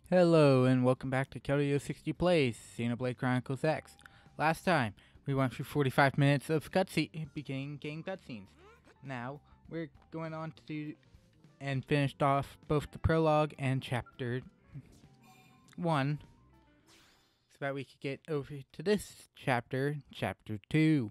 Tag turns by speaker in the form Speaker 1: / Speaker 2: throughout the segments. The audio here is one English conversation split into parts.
Speaker 1: Hello and welcome back to Kelly 60 Plays Xenoblade Chronicles X. Last time we went through 45 minutes of beginning game cutscenes. Now we're going on to do and finished off both the prologue and chapter 1 so that we could get over to this chapter, chapter 2.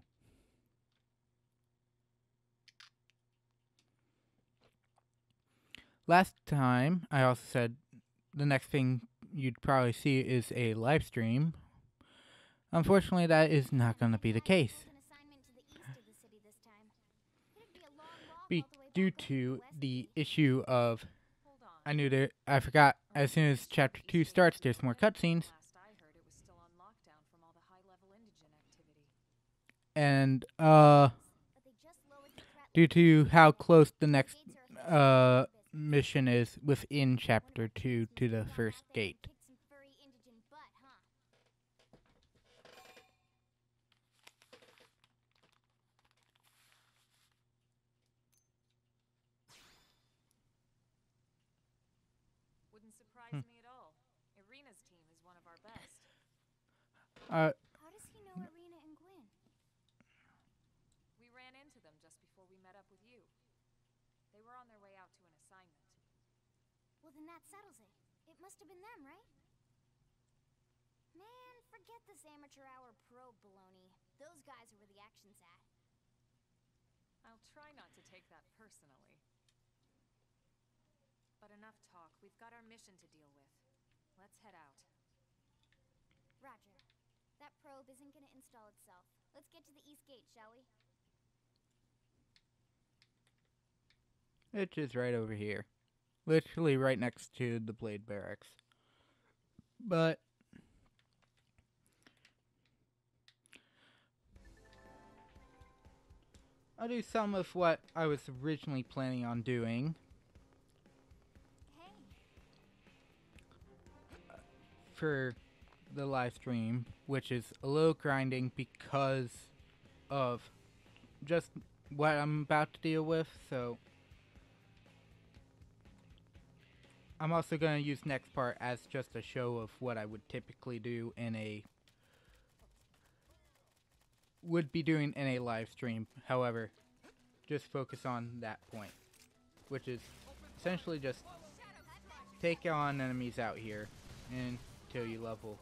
Speaker 1: Last time I also said the next thing you'd probably see is a live stream. Unfortunately, that is not going to be the case. Due to the issue of, I forgot, as soon as chapter 2 starts, there's more cutscenes. And, due to how close the next, mission is within chapter 2 to the first gate.
Speaker 2: Wouldn't surprise me at all. Irina's team is one of our best.
Speaker 3: How does he know Irina and Gwyn?
Speaker 2: We ran into them just before we met up with you. They were on their way out to an assignment.
Speaker 3: Well, then that settles it. It must have been them, right? Man, forget this amateur hour pro baloney. Those guys are where the action's at.
Speaker 2: I'll try not to take that personally. But enough talk. We've got our mission to deal with. Let's head out.
Speaker 3: Roger. That probe isn't gonna install itself. Let's get to the east gate, shall we?
Speaker 1: It's just right over here. Literally right next to the Blade Barracks. But I'll do some of what I was originally planning on doing. For the live stream, which is a little grinding because of just what I'm about to deal with, so I'm also going to use next part as just a show of what I would typically do would be doing in a live stream. However, just focus on that point, which is essentially just take on enemies out here until you level.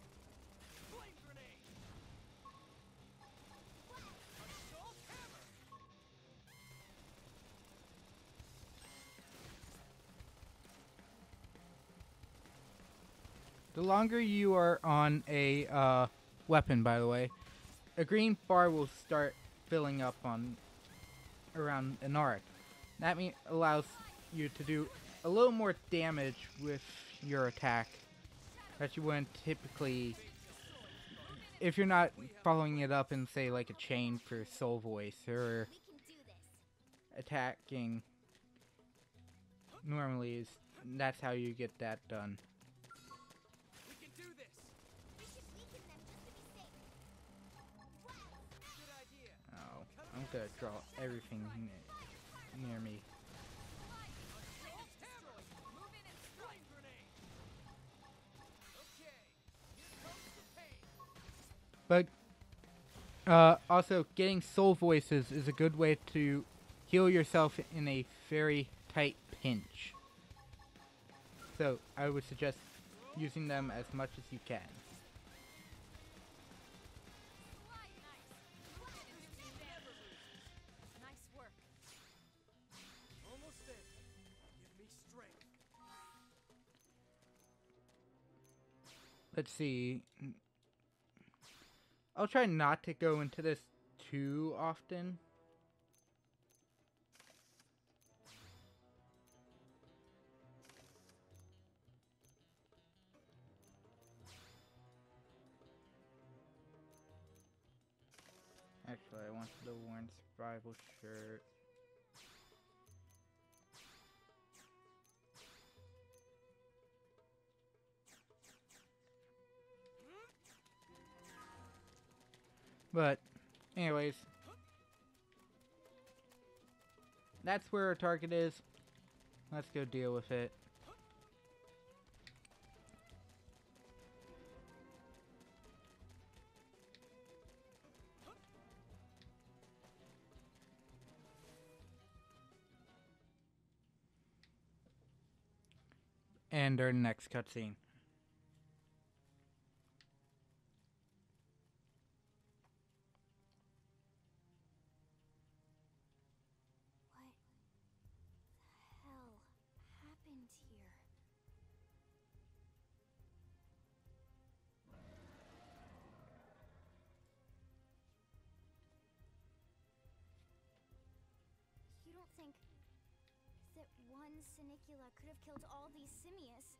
Speaker 1: The longer you are on a weapon, by the way, a green bar will start filling up on around an arc. That allows you to do a little more damage with your attack that you wouldn't typically if you're not following it up in, say, like a chain for soul voice or attacking normally. That's how you get that done. Oh, I'm gonna draw everything near me. But also, getting soul voices is a good way to heal yourself in a very tight pinch. So I would suggest using them as much as you can.
Speaker 2: Nice work.
Speaker 4: Almost there. Give me strength.
Speaker 1: Let's see. I'll try not to go into this too often. Actually, I want the worn survival shirt. But, anyways, that's where our target is. Let's go deal with it. and our next cutscene.
Speaker 3: What the hell happened here? You don't think that one Sinicula could have killed all these simius?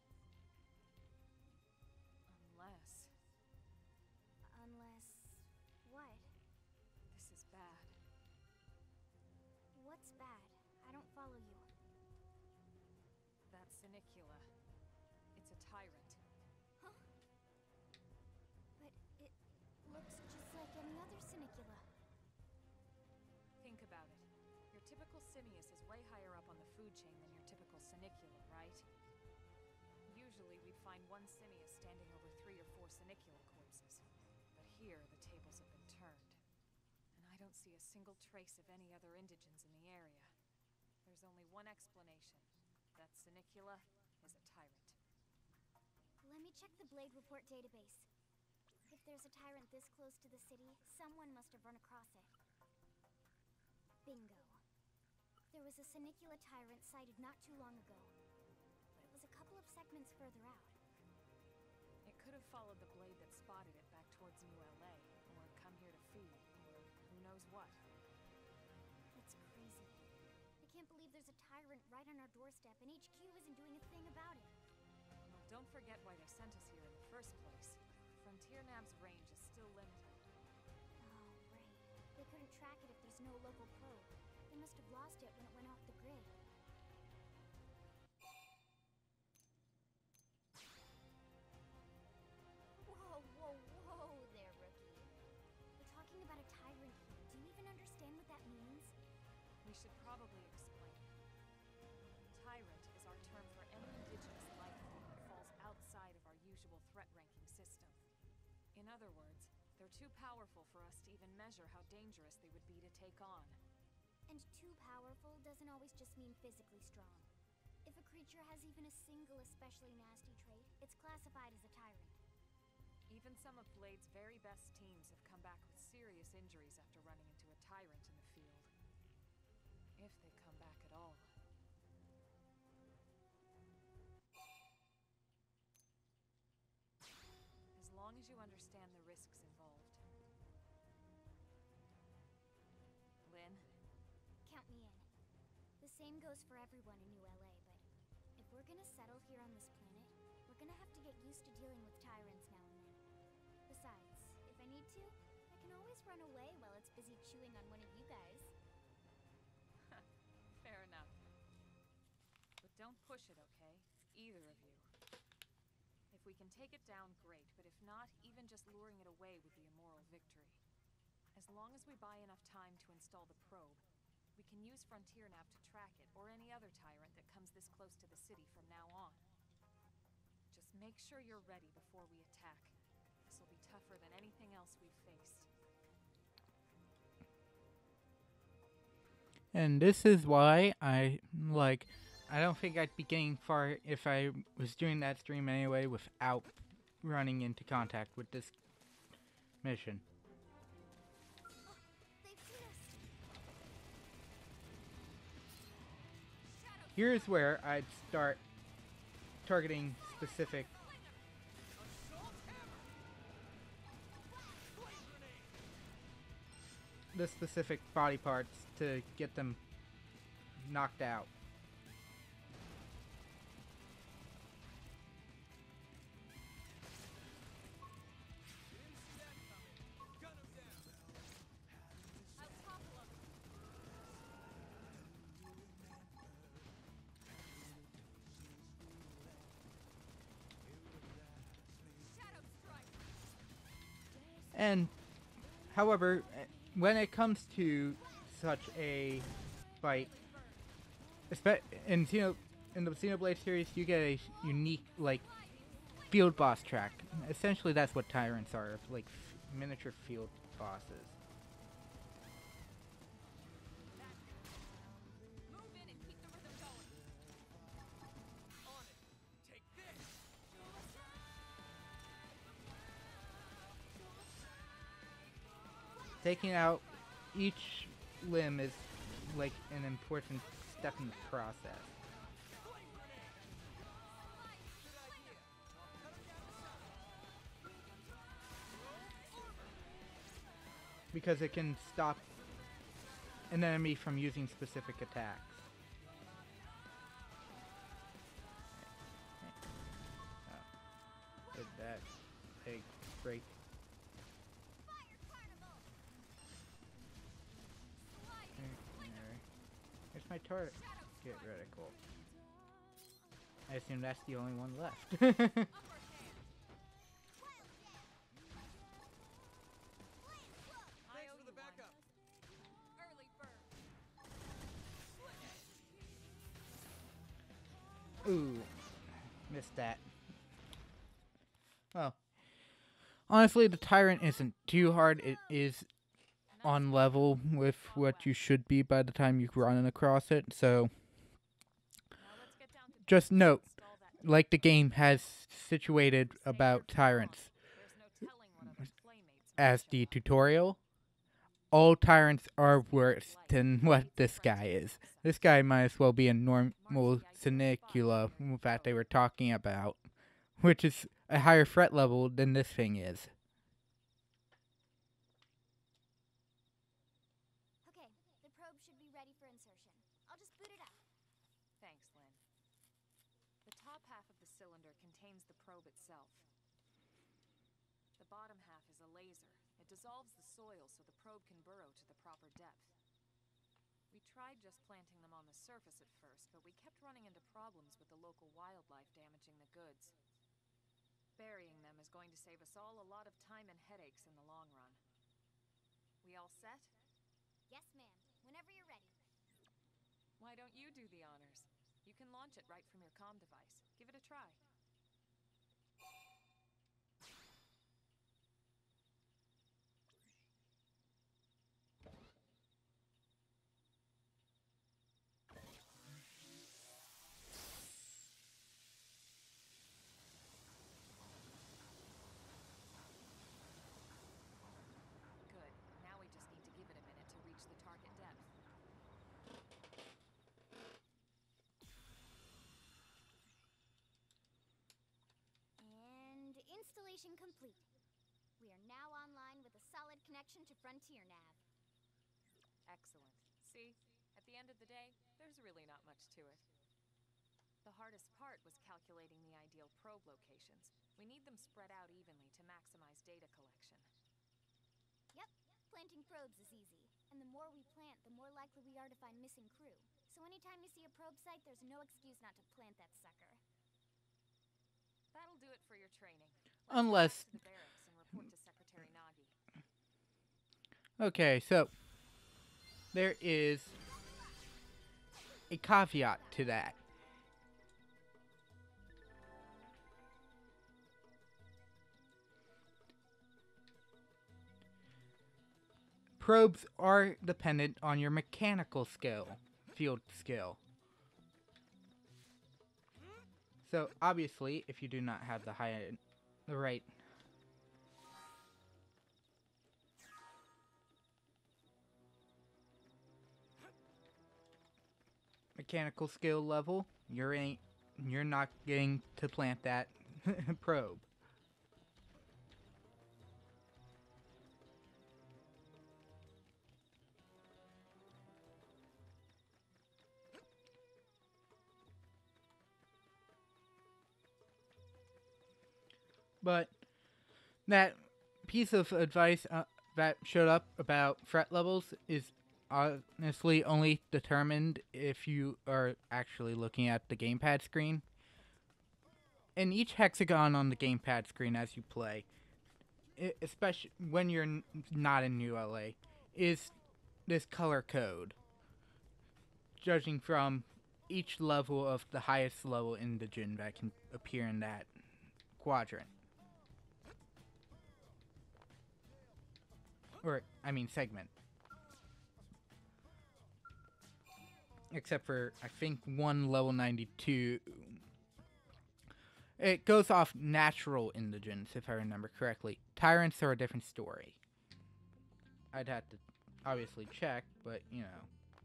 Speaker 2: Unless
Speaker 3: Unless... what?
Speaker 2: this is bad.
Speaker 3: What's bad? I don't follow you.
Speaker 2: That Sinicula. It's a tyrant.
Speaker 3: Huh? But it looks just like any other Sinicula.
Speaker 2: Think about it. Your typical simius is way higher up on the food chain than your typical Sinicula, right? Usually we'd find one simius standing over 3 or 4 Sinicula corpses. But here, the tables have been turned. And I don't see a single trace of any other indigents in the area. There's only one explanation. That Sinicula is a tyrant.
Speaker 3: Let me check the Blade Report database. If there's a tyrant this close to the city, someone must have run across it. Bingo. There was a Sinicula tyrant sighted not too long ago, but it was a couple of segments further out.
Speaker 2: It could have followed the blade that spotted it back towards New LA, or come here to feed, or who knows what.
Speaker 3: That's crazy. I can't believe there's a tyrant right on our doorstep and HQ isn't doing a thing about it.
Speaker 2: Well, don't forget why they sent us here in the first place. FrontierNav's range is still limited.
Speaker 3: Oh, right. They couldn't track it if there's no local probe. They must have lost it when it went off the grid. Whoa, whoa, whoa there, rookie. We're talking about a tyrant here. Do you even understand what that means?
Speaker 2: We should probably explain. Tyrant is our term for any indigenous life form that falls outside of our usual threat ranking system. In other words, they're too powerful for us to even measure how dangerous they would be to take on.
Speaker 3: And too powerful doesn't always just mean physically strong. If a creature has even a single especially nasty trait, it's classified as a tyrant.
Speaker 2: Even some of Blade's very best teams have come back with serious injuries after running into a tyrant in the field. If they come back at all. As long as you understand the risks involved. Lynn?
Speaker 3: Count me in. The same goes for everyone in New LA, but if we're gonna settle here on this planet, we're gonna have to get used to dealing with tyrants now and then. Besides, if I need to, I can always run away while it's busy chewing on one of you guys.
Speaker 2: Fair enough. But don't push it, okay? Either of you. If we can take it down, great, but if not, even just luring it away would be a moral victory. As long as we buy enough time to install the probe, we can use FrontierNav to track it, or any other tyrant that comes this close to the city from now on. Just make sure you're ready before we attack. This will be tougher than anything else we've faced.
Speaker 1: And this is why I don't think I'd be getting far if I was doing that stream anyway without running into contact with this mission.
Speaker 3: They've seen us!
Speaker 1: Here's where I'd start targeting specific the specific body parts to get them knocked out. And, however, when it comes to such a fight, in the Xenoblade series, you get a unique, field boss track. Essentially, that's what tyrants are, miniature field bosses.
Speaker 4: Move in and keep the rhythm going. On it. Take
Speaker 1: Taking out each limb is like an important step in the process. Because it can stop an enemy from using specific attacks. Oh. Did that big break? Here's my turret. Get reticle. I assume that's the only one left. Ooh, missed that. Well, honestly, the Tyrant isn't too hard. It is on level with what you should be by the time you run across it. So, just note, like the game has situated about Tyrants as the tutorial, all Tyrants are worse than what this guy is. This guy might as well be a normal Sinicula that they were talking about, which is a higher threat level than this thing is.
Speaker 3: Okay, the probe should be ready for insertion. I'll just boot it up.
Speaker 2: Thanks, Lynn. The top half of the cylinder contains the probe itself. The bottom half is a laser. It dissolves the soil so the probe can burrow to the proper depth. We tried just planting them on the surface at first, but we kept running into problems with the local wildlife damaging the goods. Burying them is going to save us all a lot of time and headaches in the long run. We all set?
Speaker 3: Yes, ma'am. Whenever you're ready.
Speaker 2: Why don't you do the honors? You can launch it right from your comm device. Give it a try. Good. Now we just need to give it a minute to reach the target depth.
Speaker 3: And installation complete. We are now online with a solid connection to FrontierNav.
Speaker 2: Excellent. See? At the end of the day, there's really not much to it. The hardest part was calculating the ideal probe locations. We need them spread out evenly to maximize data collection.
Speaker 3: Yep, planting probes is easy. And the more we plant, the more likely we are to find missing crew. So anytime you see a probe site, there's no excuse not to plant that sucker.
Speaker 2: That'll do it for your training.
Speaker 1: Unless...
Speaker 2: Let's go back to the barracks and report to Secretary Nagi.
Speaker 1: Okay, so there is a caveat to that. Probes are dependent on your mechanical skill, field skill. So obviously, if you do not have the right mechanical skill level, you're not getting to plant that probe. But that piece of advice that showed up about threat levels is honestly only determined if you are actually looking at the gamepad screen. And each hexagon on the gamepad screen as you play, especially when you're not in ULA, is this color code. Judging from each level of the highest level indigene that can appear in that quadrant. Or, I mean, segment. Except for, I think, one level 92. It goes off natural indigence, if I remember correctly. Tyrants are a different story. I'd have to obviously check, but you know.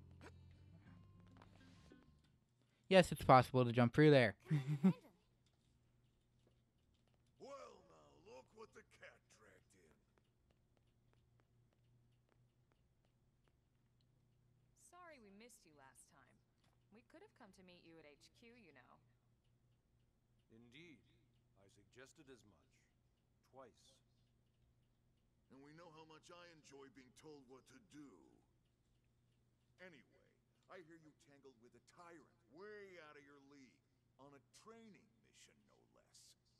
Speaker 1: Yes, it's possible to jump through there.
Speaker 3: Commander Random,
Speaker 5: Well, now look what the cat dragged in.
Speaker 2: Sorry we missed you last time. We could have come to meet you at HQ, you know.
Speaker 4: Indeed. I suggested as much. Twice.
Speaker 5: And we know how much I enjoy being told what to do. Anyway, I hear you tangled with a tyrant way out of your league. On a training mission, no less.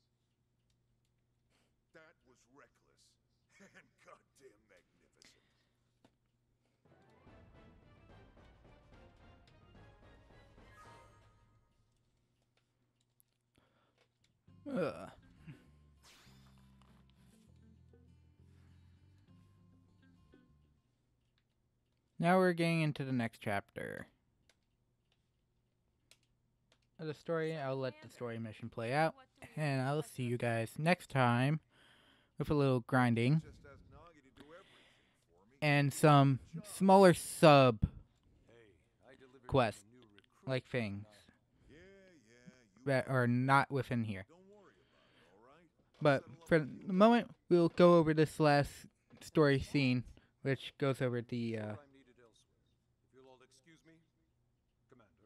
Speaker 5: That was reckless. And goddamn magnificent.
Speaker 1: Ugh. Now we're getting into the next chapter of the story. I'll let the story mission play out, and I'll see you guys next time with a little grinding
Speaker 5: Just ask Nagi to do everything for me.
Speaker 1: and some smaller sub
Speaker 4: Hey, I delivered
Speaker 1: quests,
Speaker 4: you a new recruit.
Speaker 1: like things
Speaker 5: Yeah, you
Speaker 1: that are not within here.
Speaker 5: don't worry about it, all right?
Speaker 1: But for the moment, we'll go over this last story scene, which goes over the
Speaker 4: Or I'm needed elsewhere. If you'll all excuse me, Commander.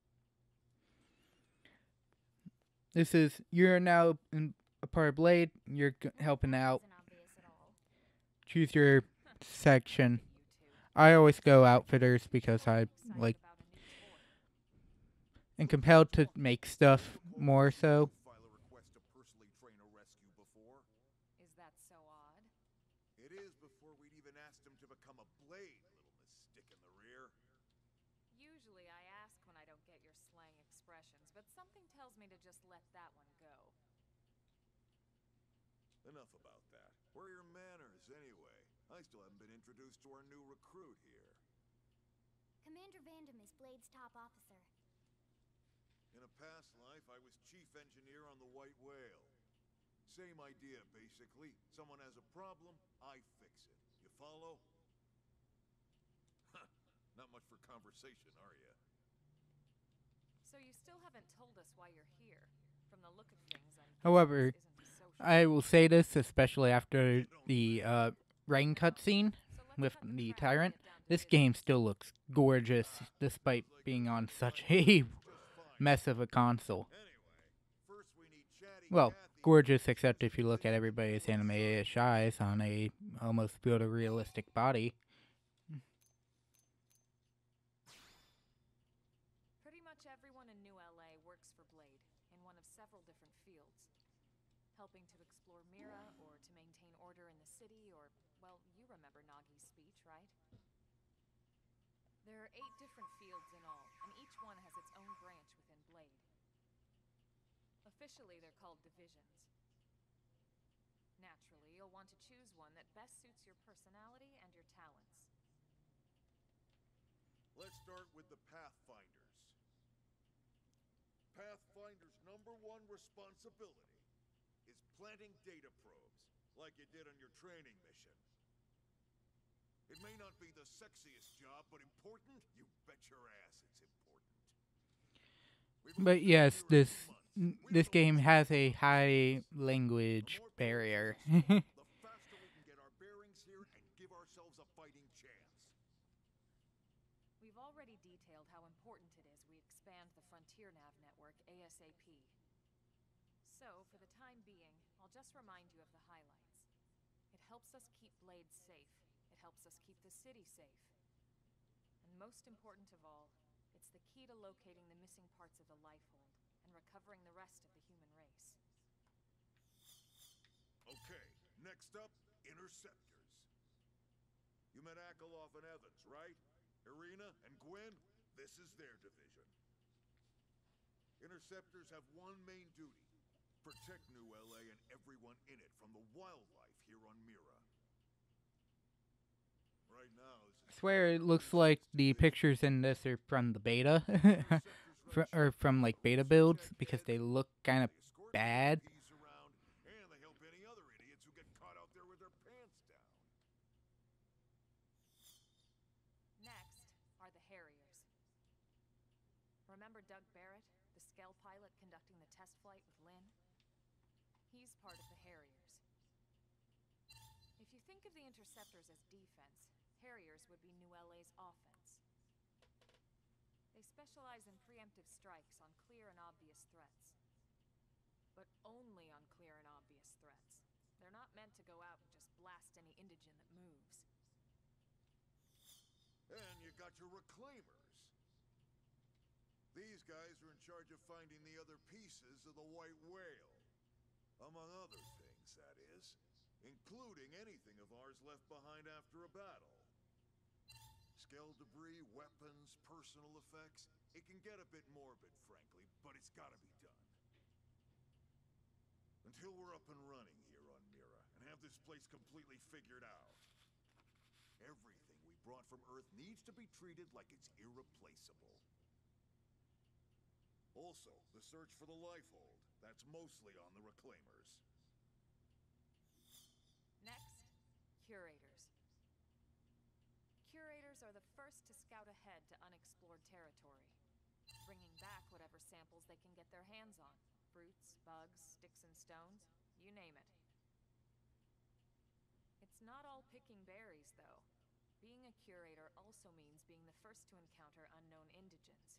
Speaker 1: this is you're now in a part of Blade. You're helping out.
Speaker 3: isn't obvious at all.
Speaker 1: Choose your section.
Speaker 2: You two.
Speaker 1: I always go outfitters because I
Speaker 2: Excited
Speaker 1: like
Speaker 2: about a new toy.
Speaker 1: am compelled to make stuff more so.
Speaker 5: File a request to personally train a rescue before.
Speaker 2: Is that so odd?
Speaker 5: It is before we'd even asked him to become a blade, little Miss Stick in the Rear.
Speaker 2: Usually I ask when I don't get your slang expressions, but something tells me to just let that one go.
Speaker 5: Enough about that. Where are your manners, anyway? I still haven't been introduced to our new recruit here.
Speaker 3: Commander Vandam is Blade's top officer.
Speaker 5: In a past life, I was chief engineer on the White Whale. Same idea, basically. Someone has a problem, I fix it. You follow? Huh. Not much for conversation, are you?
Speaker 2: So you still haven't told us why you're here. From the look of things, I'm guessing
Speaker 1: However,
Speaker 2: this isn't a social
Speaker 1: I will say this, especially after the rain cutscene
Speaker 2: So let's
Speaker 1: with
Speaker 2: cut the
Speaker 1: the
Speaker 2: crap and
Speaker 1: tyrant.
Speaker 2: get down to
Speaker 1: This
Speaker 2: business.
Speaker 1: game still looks gorgeous, despite being on such a
Speaker 5: Just fine.
Speaker 1: mess of a console.
Speaker 5: Anyway, first we need Chatty
Speaker 1: Well,
Speaker 5: Cathy.
Speaker 1: gorgeous, except if you look at everybody's anime-ish eyes on a almost photorealistic body.
Speaker 2: Pretty much everyone in New LA works for Blade, in one of several different fields. Helping to explore Mira, or to maintain order in the city, or, well, you remember Nagi's speech, right? There are 8 different fields in all, and each one has its own branch within Blade. Officially, they're called divisions. Naturally, you'll want to choose one that best suits your personality and your talents.
Speaker 5: Let's start with the Pathfinders. Pathfinder's #1 responsibility is planting data probes, like you did on your training mission. It may not be the sexiest job, but important? You bet your ass it's important. We've only
Speaker 1: But
Speaker 5: been
Speaker 1: yes,
Speaker 5: here a few months. We
Speaker 1: this
Speaker 5: don't know
Speaker 1: game
Speaker 5: what's
Speaker 1: has
Speaker 5: going
Speaker 1: a
Speaker 5: on.
Speaker 1: high
Speaker 5: The
Speaker 1: language
Speaker 5: more probes
Speaker 1: barrier.
Speaker 5: we solve, the faster we can get our bearings here and give ourselves a fighting chance.
Speaker 2: We've already detailed how important it is we expand the FrontierNav network ASAP. So, for the time being, I'll just remind you of the highlights. It helps us keep Blade safe. It helps us keep the city safe. And most important of all, it's the key to locating the missing parts of the Lifehold and recovering the rest of the human race.
Speaker 5: Okay, next up, Interceptors. You met Akalov and Evans, right? Irina and Gwen, this is their division. Interceptors have one main duty. Protect New LA and everyone in it from the wildlife here on Mira. Right now, this
Speaker 1: I
Speaker 5: is
Speaker 1: swear it looks like the pictures in this are from the beta, or from like beta builds, because they look kind of bad.
Speaker 5: Around, and they help any other idiots who get caught out there with their pants down.
Speaker 2: Remember Doug Barrett, the Skell pilot conducting the test flight with Lynn? He's part of the Harriers. If you think of the Interceptors as defense, Harriers would be New LA's offense. They specialize in preemptive strikes on clear and obvious threats. But only on clear and obvious threats. They're not meant to go out and just blast any indigene that moves.
Speaker 5: And you got your reclaimers. These guys are in charge of finding the other pieces of the White Whale. Among other things, that is. Including anything of ours left behind after a battle. Skell debris, weapons, personal effects. It can get a bit morbid, frankly, but it's gotta be done. Until we're up and running here on Mira, and have this place completely figured out. Everything we brought from Earth needs to be treated like it's irreplaceable. Also, the search for the Lifehold. That's mostly on the Reclaimers.
Speaker 2: Next, Curators. Curators are the first to scout ahead to unexplored territory, bringing back whatever samples they can get their hands on. Fruits, bugs, sticks and stones, you name it. It's not all picking berries, though. Being a curator also means being the first to encounter unknown indigens.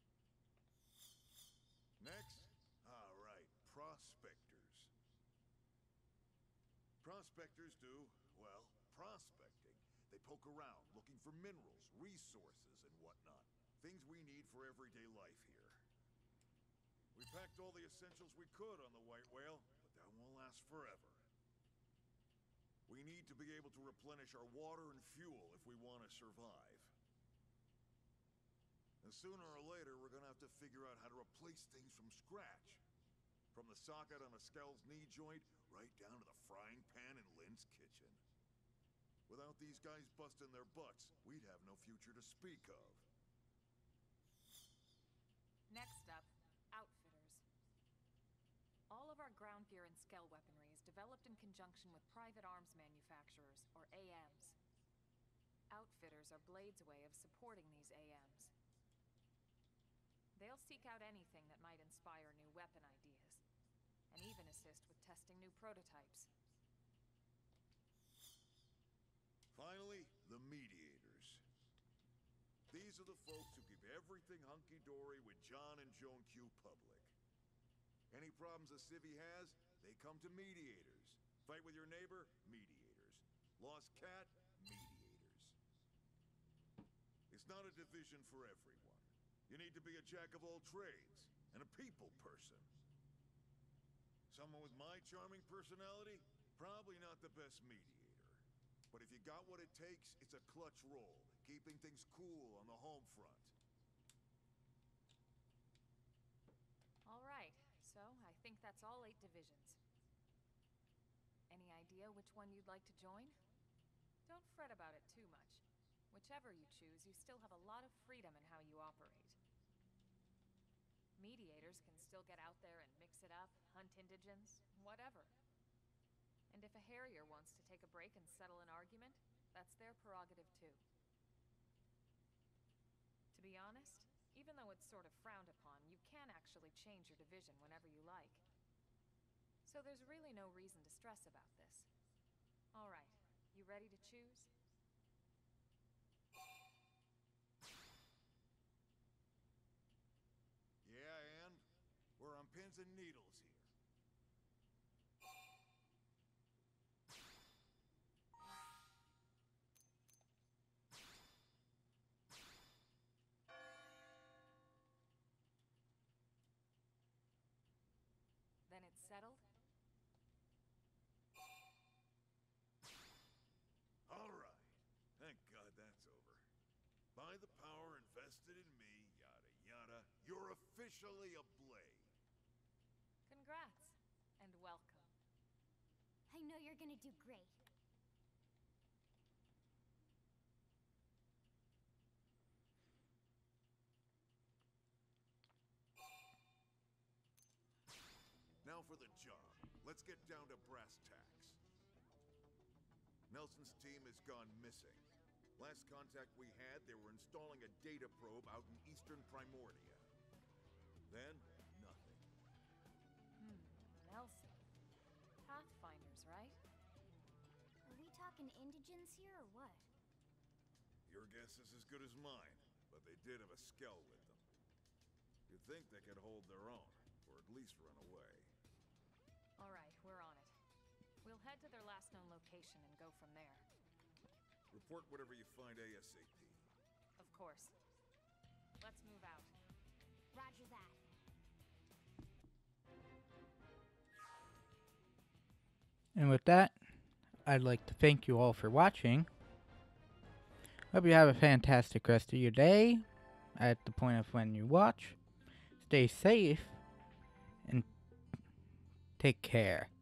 Speaker 5: Next? All right, prospectors. Prospectors do, well, prospecting. They poke around, looking for minerals, resources, and whatnot. Things we need for everyday life here. We packed all the essentials we could on the White Whale, but that won't last forever. We need to be able to replenish our water and fuel if we want to survive. And sooner or later, we're gonna have to figure out how to replace things from scratch. From the socket on a Skell's knee joint, right down to the frying pan in Lynn's kitchen. Without these guys busting their butts, we'd have no future to speak of.
Speaker 2: Next up, Outfitters. All of our ground gear and Skell weaponry is developed in conjunction with private arms manufacturers, or AMs. Outfitters are Blade's way of supporting these AMs. They'll seek out anything that might inspire new weapon ideas, and even assist with testing new prototypes.
Speaker 5: Finally, the Mediators. These are the folks who keep everything hunky-dory with John and Joan Q public. Any problems a civvy has, they come to Mediators. Fight with your neighbor? Mediators. Lost cat? Mediators. It's not a division for everyone. You need to be a jack of all trades, and a people person. Someone with my charming personality? Probably not the best mediator. But if you got what it takes, it's a clutch role, keeping things cool on the home front.
Speaker 2: All right, so I think that's all 8 divisions. Any idea which one you'd like to join? Don't fret about it too much. Whichever you choose, you still have a lot of freedom in how you operate. Mediators can still get out there and mix it up, hunt indigens, whatever. And if a Harrier wants to take a break and settle an argument, that's their prerogative too. To be honest, even though it's sort of frowned upon, you can actually change your division whenever you like. So there's really no reason to stress about this. All right, you ready to choose?
Speaker 5: Yeah, and? We're on pins and needles here.
Speaker 2: Then it's settled?
Speaker 5: All right. Thank God that's over. By the power invested in me, yada yada, you're officially a Blade.
Speaker 2: Congrats, and welcome.
Speaker 3: I know you're gonna do great.
Speaker 5: Now for the job. Let's get down to brass tacks. Nelson's team has gone missing. Last contact we had, they were installing a data probe out in eastern Primordia. Then, nothing.
Speaker 2: Nelson. Pathfinders, right?
Speaker 3: Are we talking indigents here or what?
Speaker 5: Your guess is as good as mine, but they did have a skell with them. You'd think they could hold their own, or at least run away.
Speaker 2: Alright, we're on it. We'll head to their last known location and go from there.
Speaker 5: Report whatever you find ASAP.
Speaker 2: Of course. Let's move out.
Speaker 3: Roger that.
Speaker 1: And with that, I'd like to thank you all for watching. Hope you have a fantastic rest of your day at the point of when you watch. Stay safe and take care.